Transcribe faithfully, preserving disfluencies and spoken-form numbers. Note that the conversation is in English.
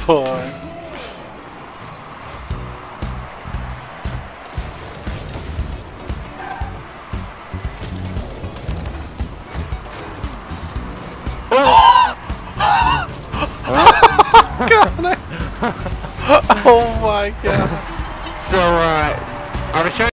boy. Oh my god. So, uh, I was trying